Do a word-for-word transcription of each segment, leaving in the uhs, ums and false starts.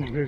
on, baby.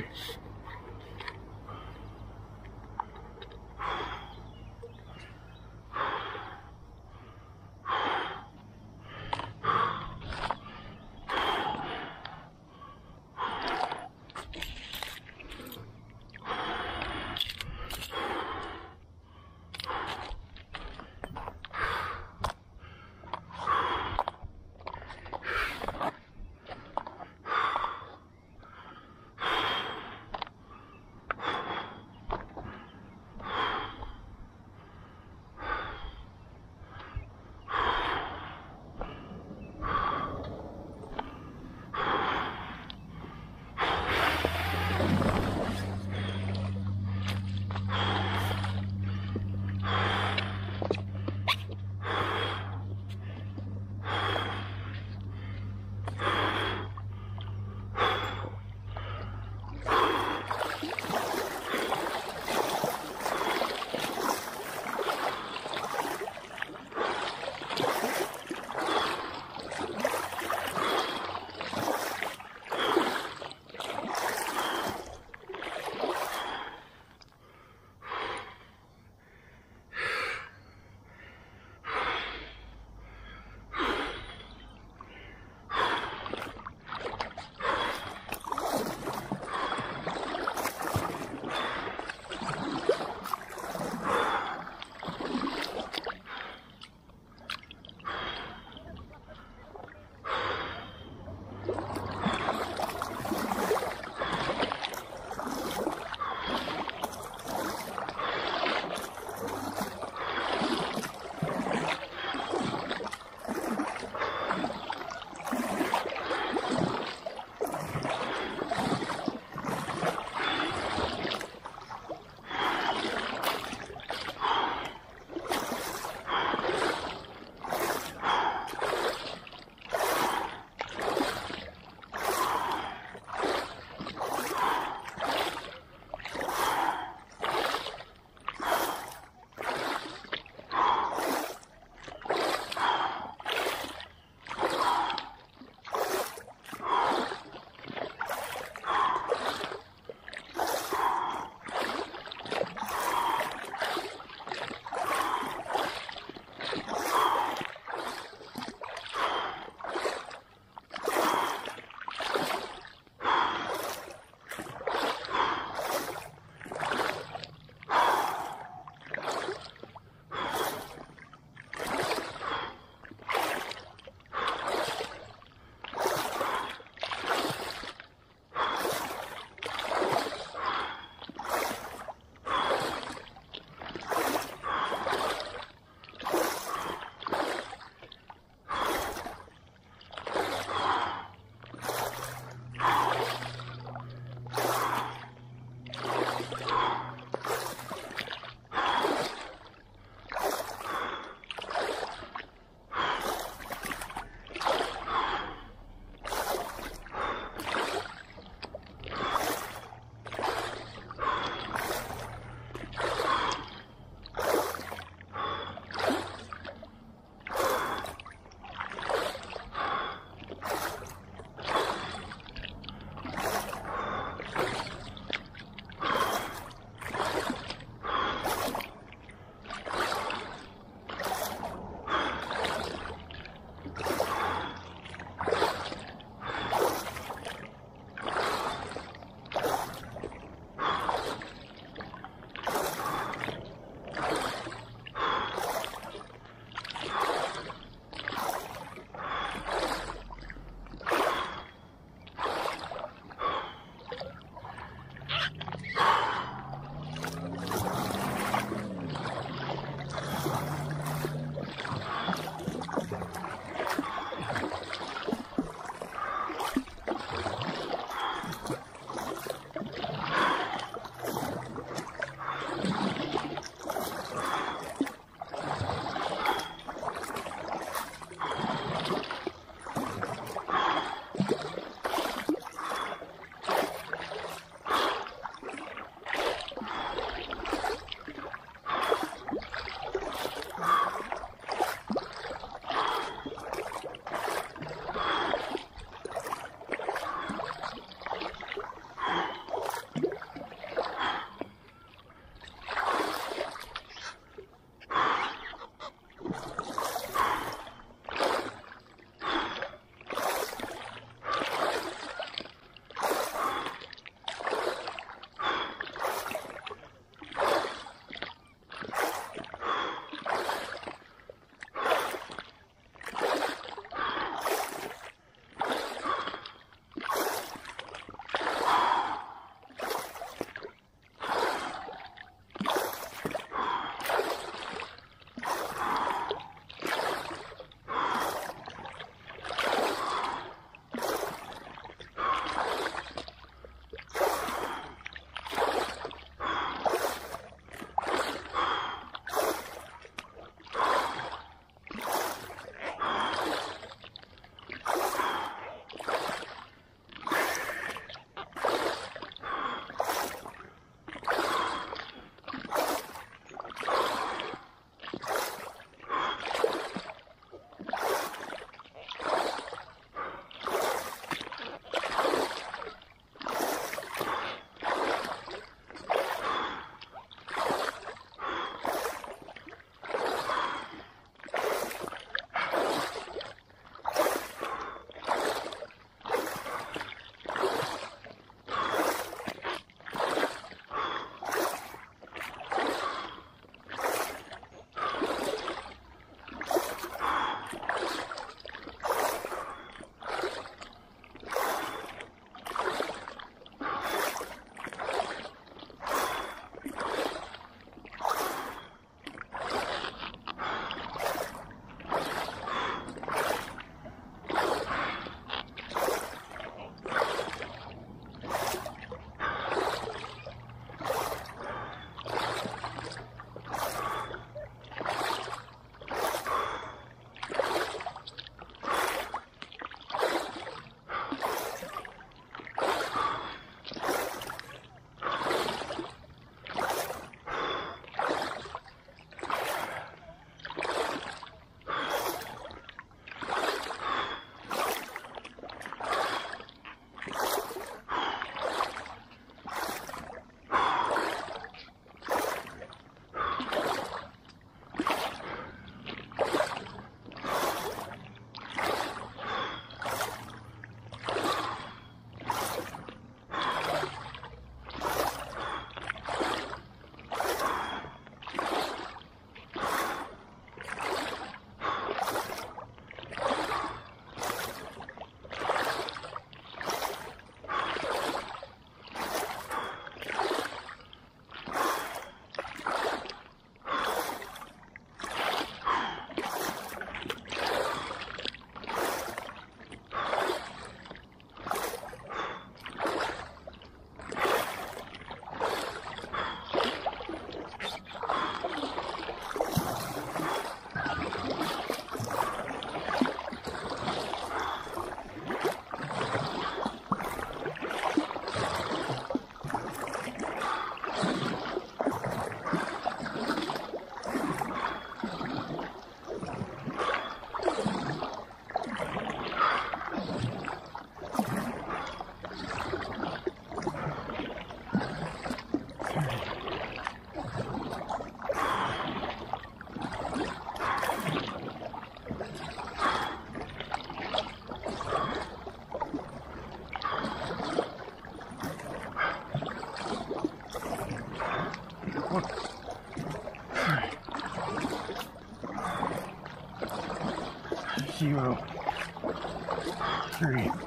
zero, three.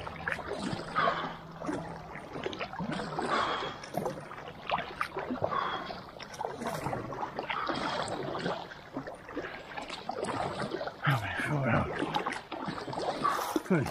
I'm gonna fill it out. Good.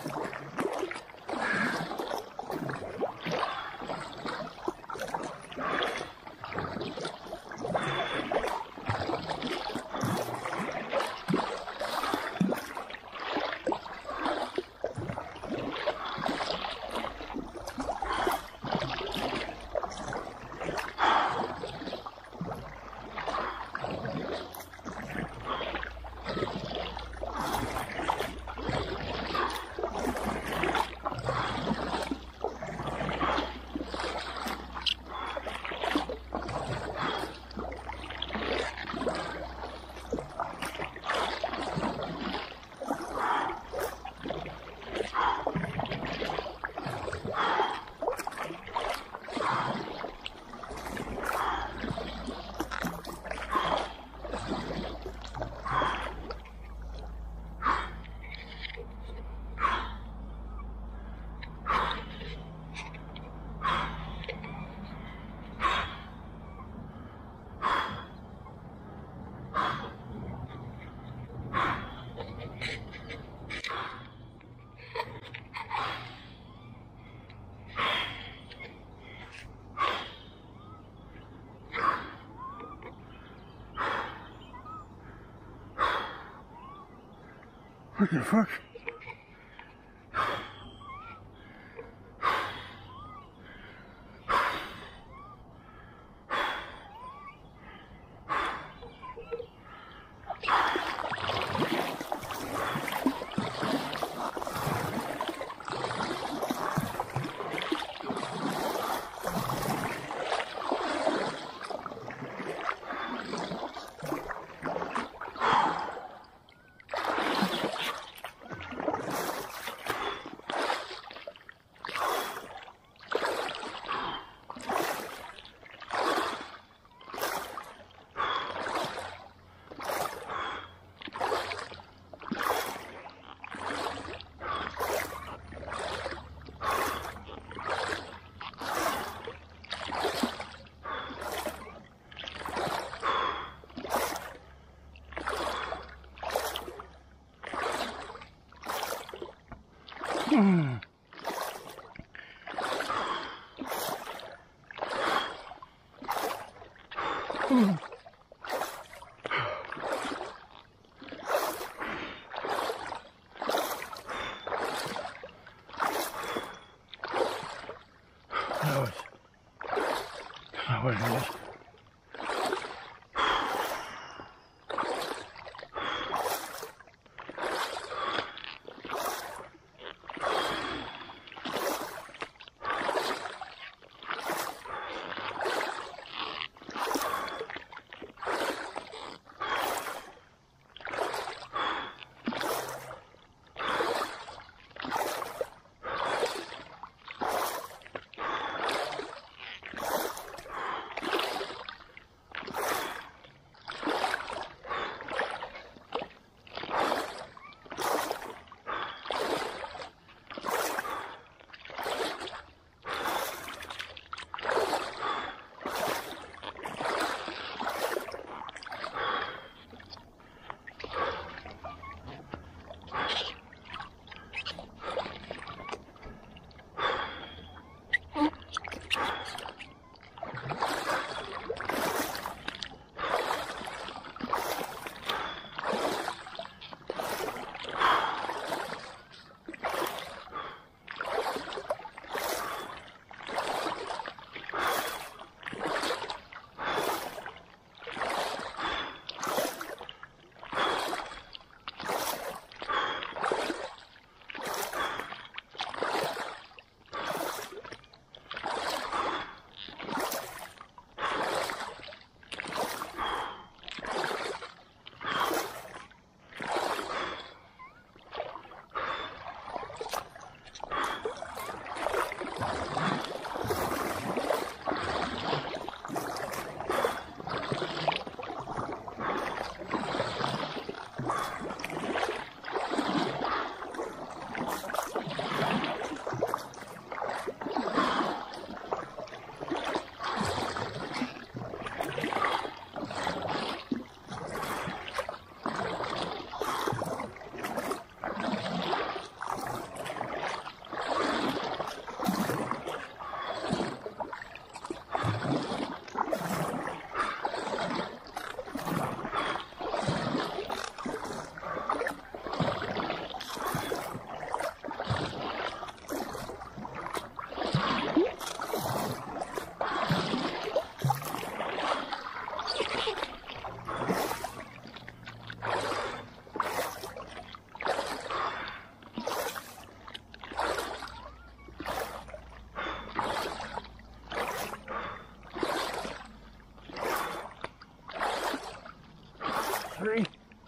What the fuck? Mm. Mm. That was not what it is. three.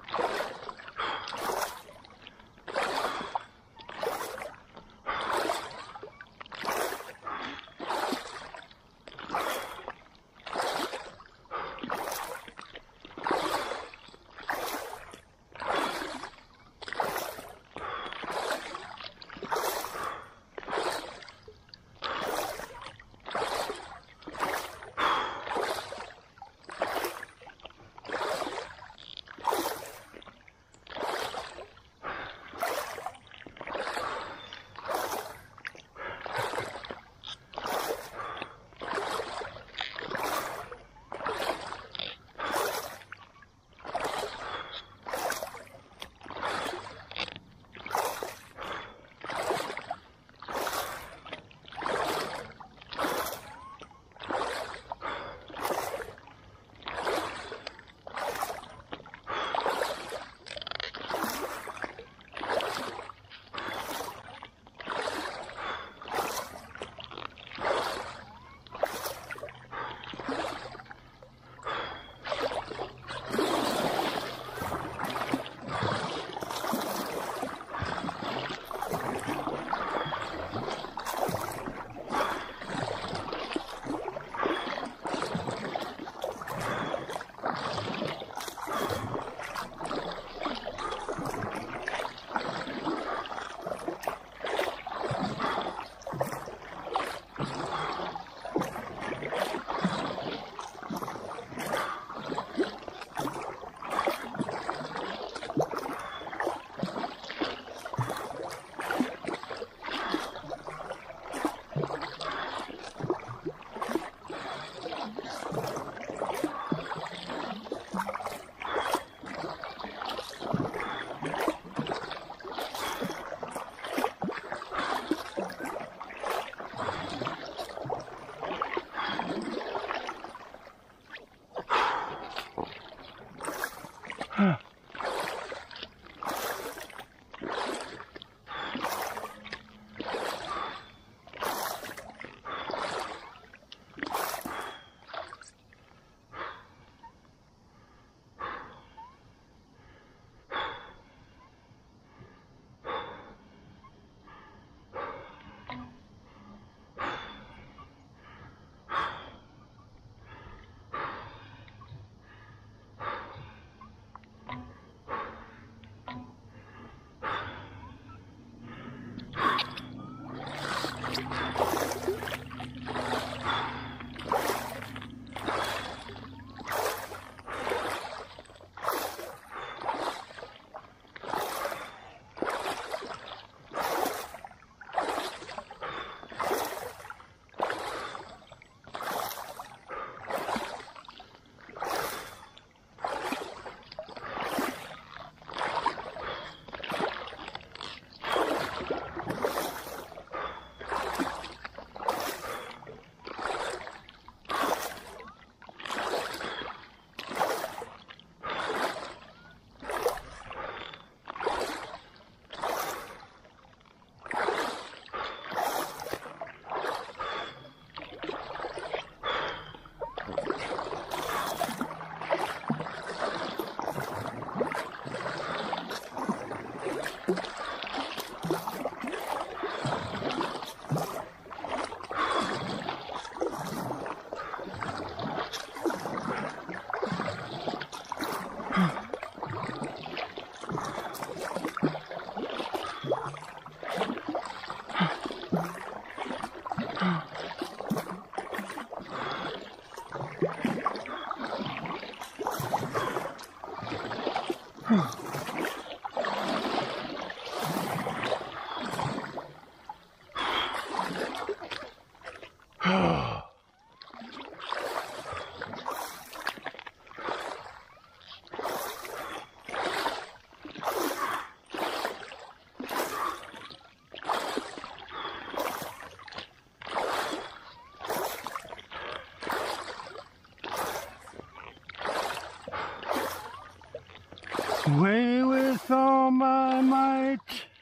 Sway with all my might.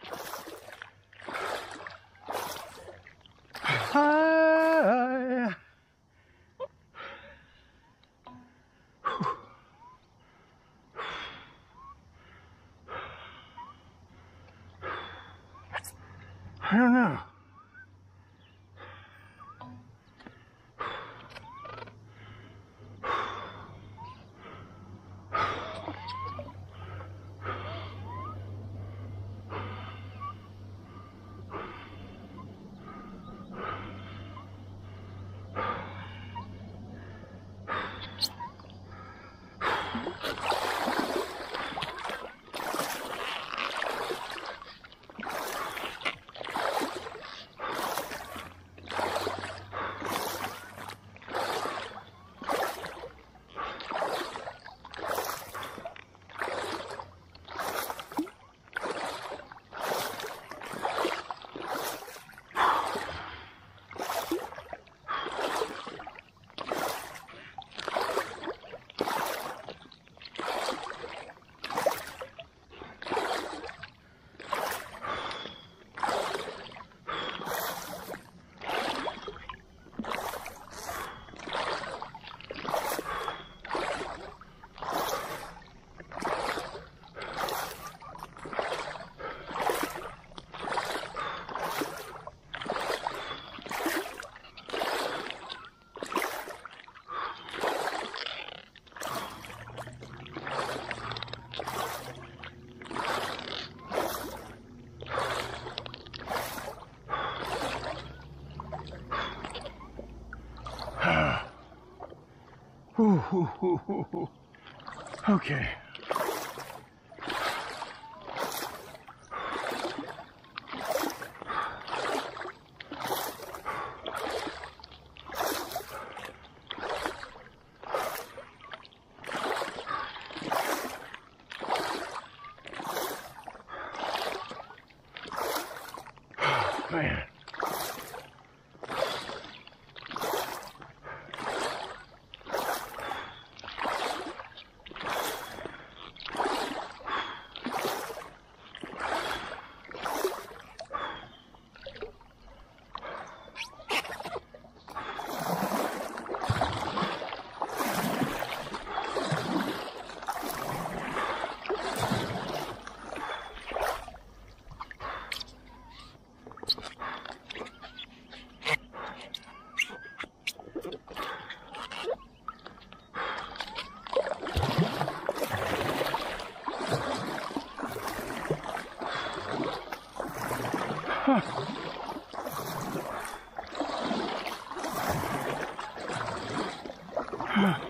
I I don't know. Ooh, ooh, ooh, ooh, ooh. Okay. Man. Huh. Huh.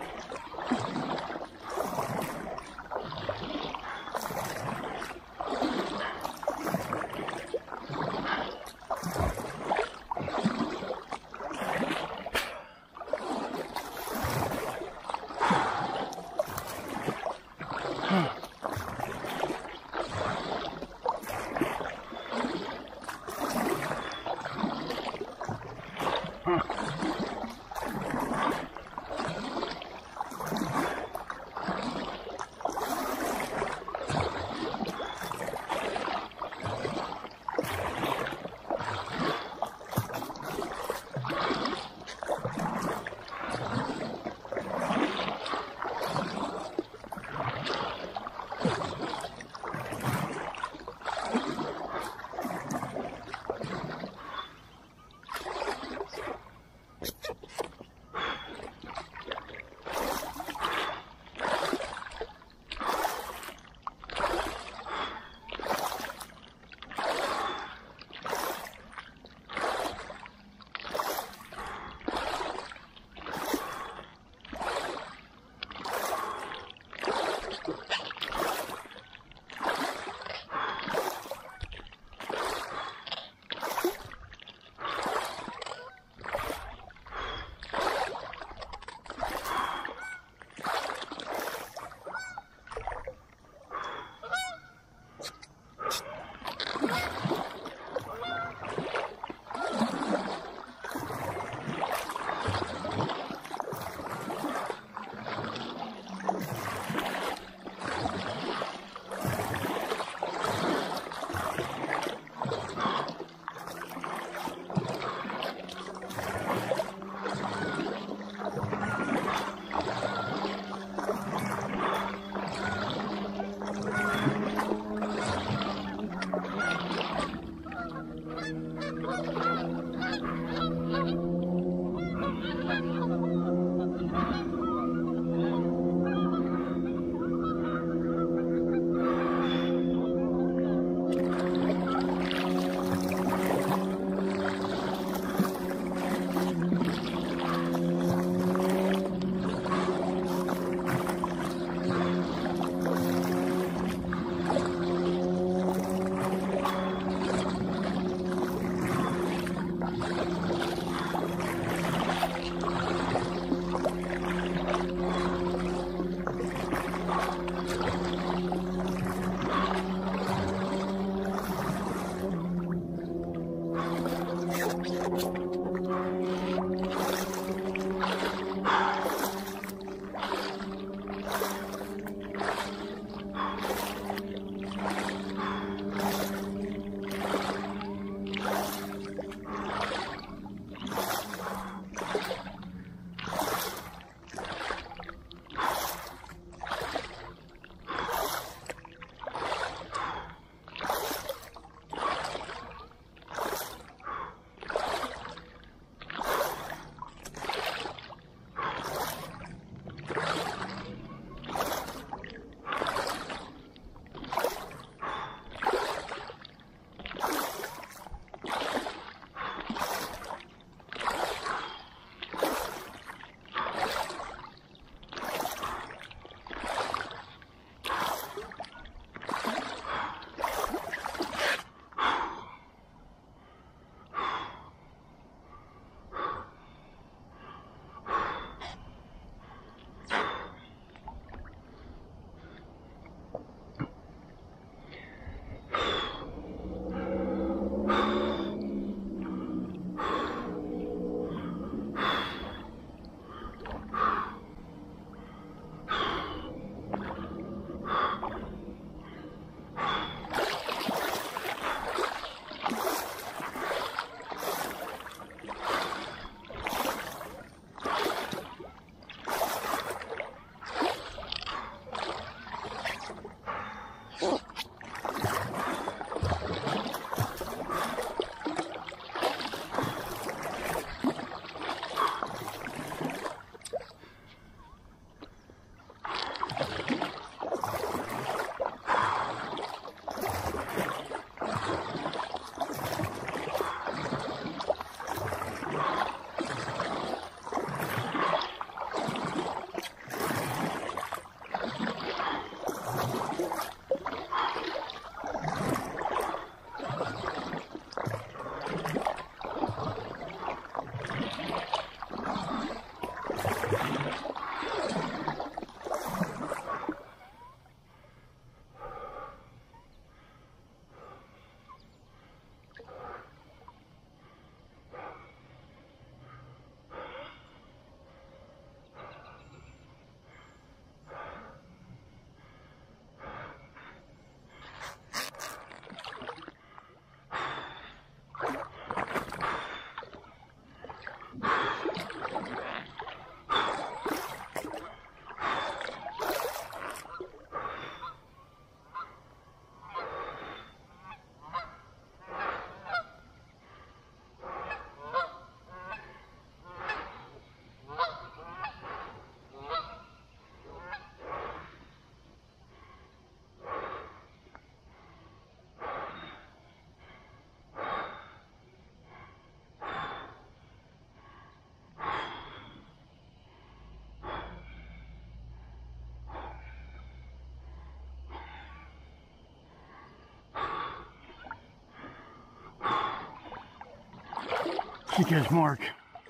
Seeker's Mark.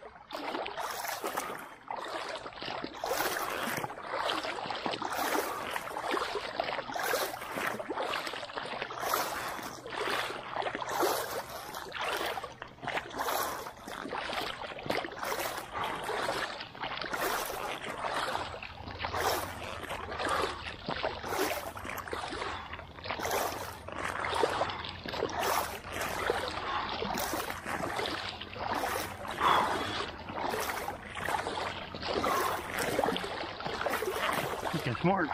Seeker's Mark.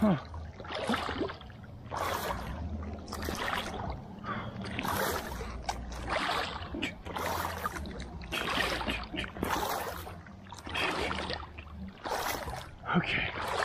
Huh. Okay.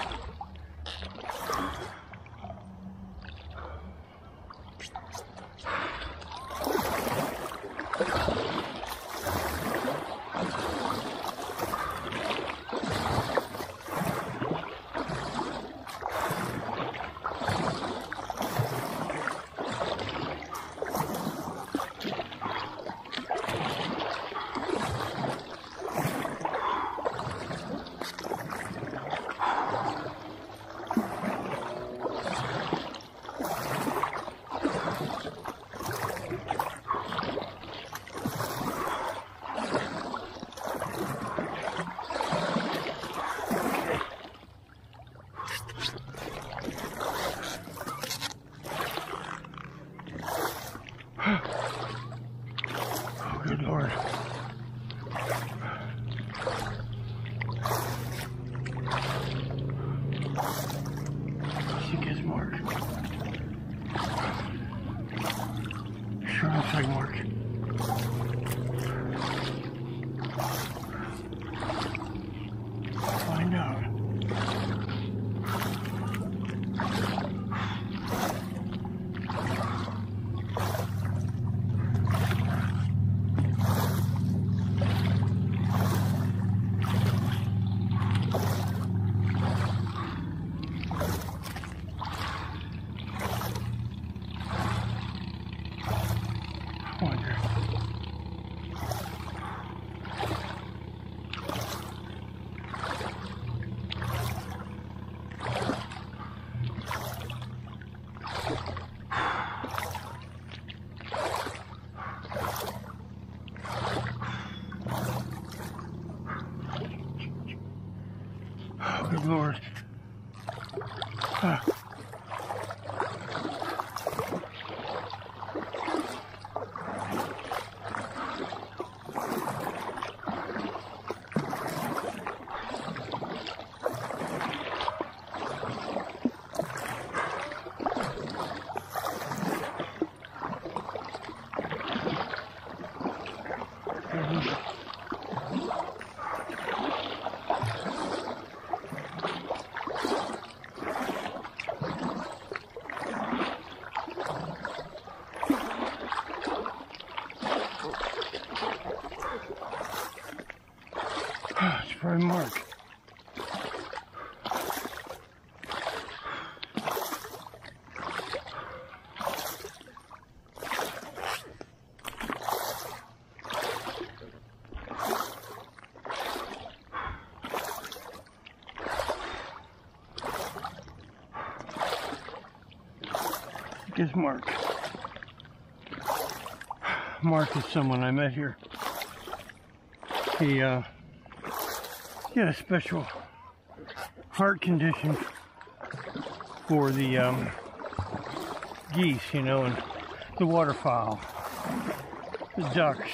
Oh, good Lord. She gets Mark. Sure looks like Mark. Find out. Wonder. Oh, good Lord. Ah. It's probably Mark. I guess Mark. Mark is someone I met here. He, uh, he had a special heart condition for the um, geese, you know, and the waterfowl, the ducks.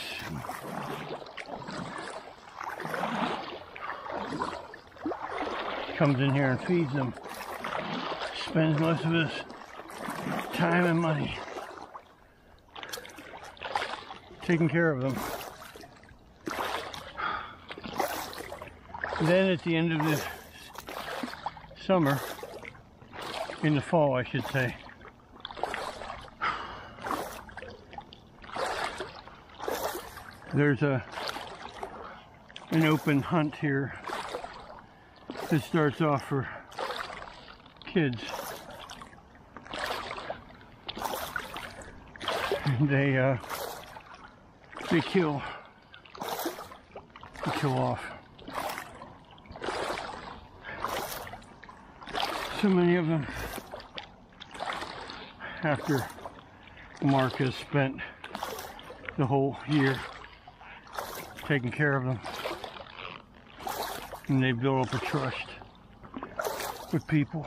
Comes in here and feeds them. Spends most of his time and money taking care of them. Then at the end of the summer, in the fall I should say, there's a an open hunt here that starts off for kids. And they uh, they kill, they kill off. So many of them, after Mark has spent the whole year taking care of them, and they build up a trust with people.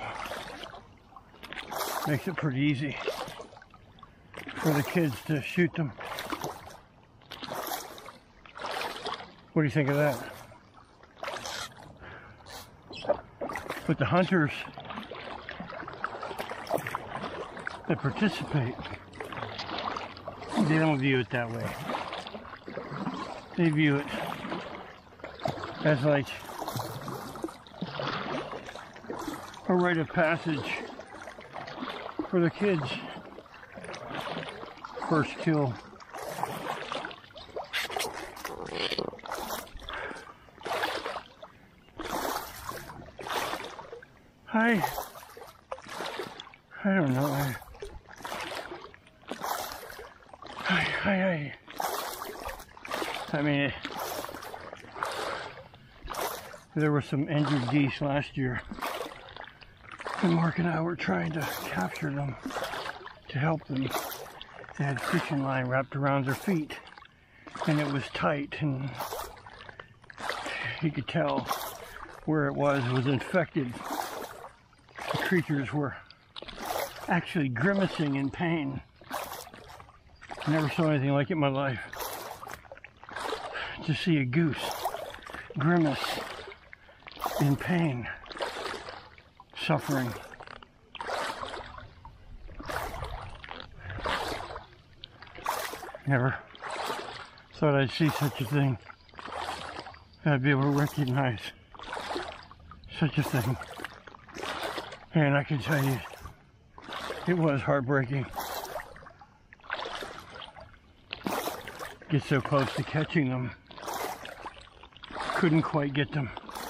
Makes it pretty easy for the kids to shoot them. What do you think of that? But the hunters that participate, they don't view it that way. They view it as like a rite of passage for the kids. First kill. Hi. I don't know. I, hi, hi, hi. I mean, it, there were some injured geese last year, and Mark and I were trying to capture them to help them. They had fishing line wrapped around their feet, and it was tight, and you could tell where it was was infected. The creatures were actually grimacing in pain. I never saw anything like it in my life. To see a goose grimace in pain, suffering. Never thought I'd see such a thing. I'd be able to recognize such a thing. And I can tell you, it was heartbreaking. Get so close to catching them. Couldn't quite get them.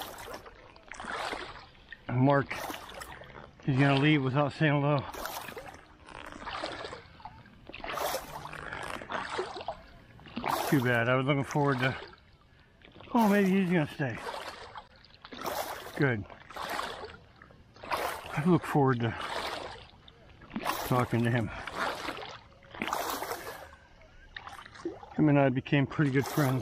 And Mark is gonna leave without saying hello. Too bad. I was looking forward to, oh, maybe he's gonna stay. Good. I look forward to talking to him. Him and I became pretty good friends.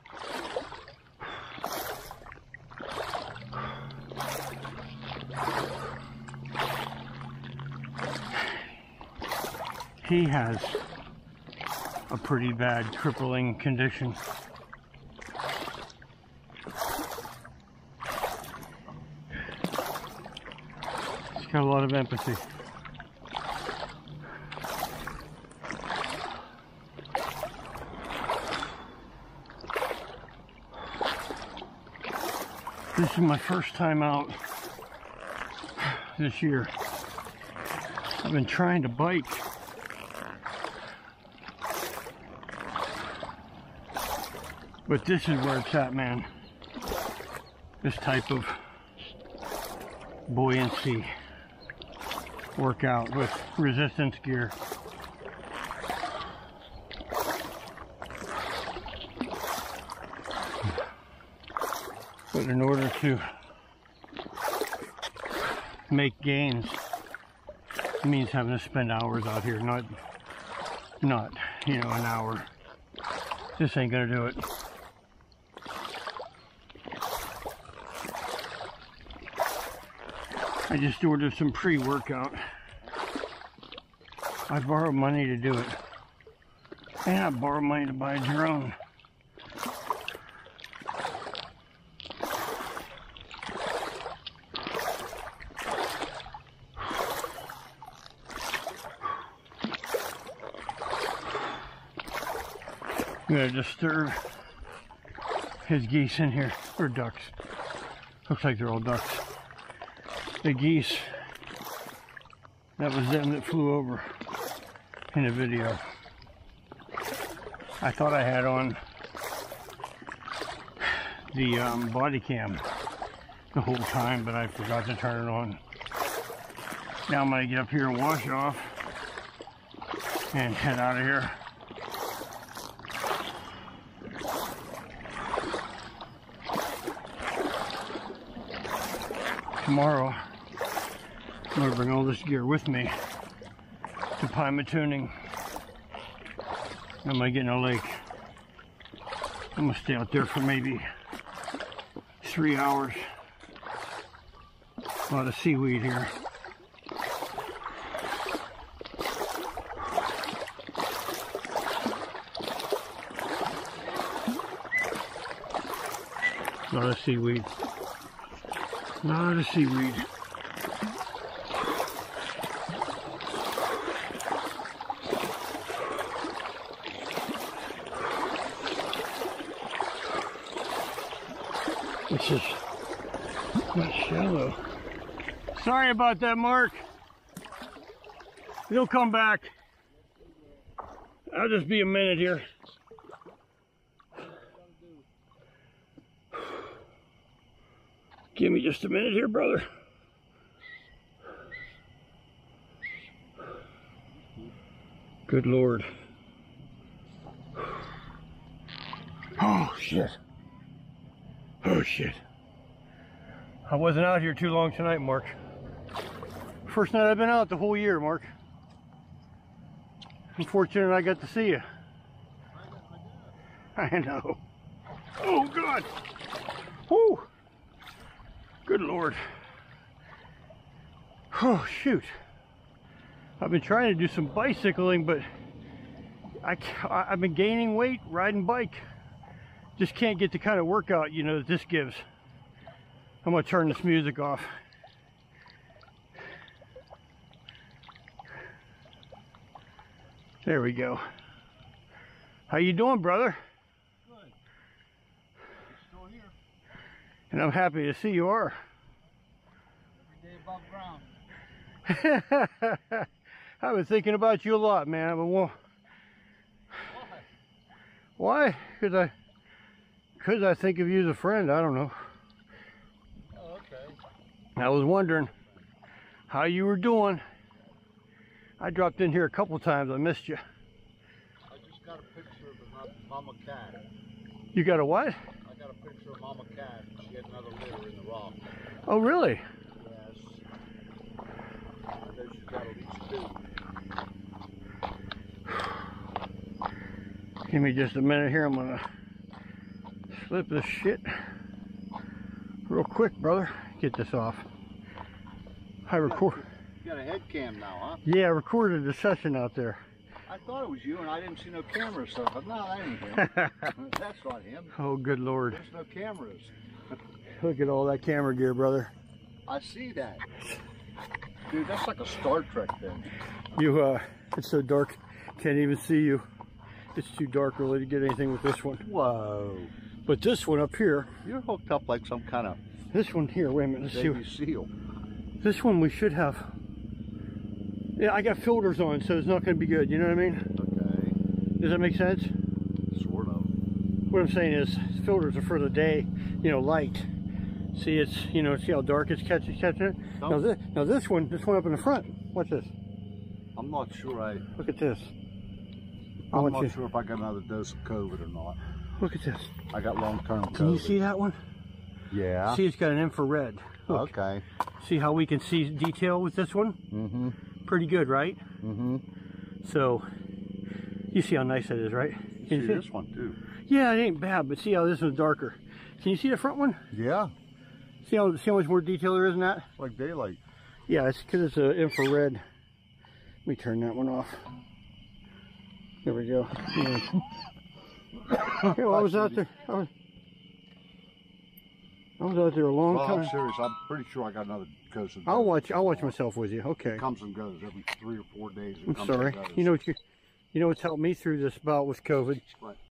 He has a pretty bad crippling condition. He's got a lot of empathy. This is my first time out this year. I've been trying to bike. But this is where it's at, man. This type of buoyancy workout with resistance gear. But in order to make gains, it means having to spend hours out here, not, not, you know, an hour. This ain't gonna do it. I just ordered some pre-workout. I borrowed money to do it. And I borrowed money to buy a drone. I'm gonna disturb his geese in here, or ducks. Looks like they're all ducks. The geese, that was them that flew over in the video. I thought I had on the um, body cam the whole time, but I forgot to turn it on. Now I'm gonna get up here and wash off and head out of here. Tomorrow, I'm going to bring all this gear with me to Pymatuning. I'm going to get in a lake. I'm going to stay out there for maybe three hours. A lot of seaweed here. A lot of seaweed. A lot of seaweed. This is not shallow. Sorry about that, Mark. He'll come back. I'll just be a minute here. Give me just a minute here, brother. Good Lord. Oh, shit. Oh, shit. I wasn't out here too long tonight, Mark. First night I've been out the whole year, Mark. I'm fortunate I got to see you. I know. Oh, God. Whew. Good Lord. Oh, shoot. I've been trying to do some bicycling, but I, I've been gaining weight riding bike. Just can't get the kind of workout, you know, that this gives. I'm gonna turn this music off. There we go. How you doing, brother? Good. Still here. And I'm happy to see you are. Every day above ground. I've been thinking about you a lot, man. I've been, why? Why? Because I, because I think of you as a friend. I don't know. Oh, okay. I was wondering how you were doing. I dropped in here a couple times. I missed you. I just got a picture of a mama cat. You got a what? I got a picture of mama cat. She had another litter in the rock. Oh, really? Yes. I know she's got at least two. Give me just a minute here. I'm gonna slip this shit real quick, brother. Get this off. I record. You got a head cam now, huh? Yeah, I recorded the session out there. I thought it was you, and I didn't see no cameras, so I thought, no, that ain't him. That's not him. Oh, good Lord. There's no cameras. Look at all that camera gear, brother. I see that. Dude, that's like a Star Trek thing. You, uh, it's so dark, can't even see you. It's too dark really to get anything with this one. Whoa. But this one up here, You're hooked up like some kind of this one here, wait a minute, let's see. baby seal. This one we should have. Yeah, I got filters on, so it's not going to be good, you know what I mean? Okay. Does that make sense? Sort of. What I'm saying is, filters are for the day, you know, light. See, it's, you know, see how dark it's catching, catching it? Oh. Now, this, now this one, this one up in the front, watch this. I'm not sure I... Look at this. I I'm want not you- sure if I got another dose of COVID or not. Look at this. I got long-term COVID. Can you see that one? Yeah. See, it's got an infrared. Look. Okay. See how we can see detail with this one? Mm-hmm. Pretty good, right? Mm-hmm. So, you see how nice that is, right? You Can see you see it? this one, too. Yeah, it ain't bad, but see how this one's darker. Can you see the front one? Yeah. See how, see how much more detail there is in that? It's like daylight. Yeah, it's because it's an infrared. Let me turn that one off. There we go. Yeah. Yeah, well, I was out there. I was, I was out there a long Well, time. I'm serious. I'm pretty sure I got another dose of I'll COVID. watch. I'll watch myself with you. Okay. It comes and goes every three or four days. It I'm comes sorry. and goes. You know what you, you know what's helped me through this bout with COVID? What?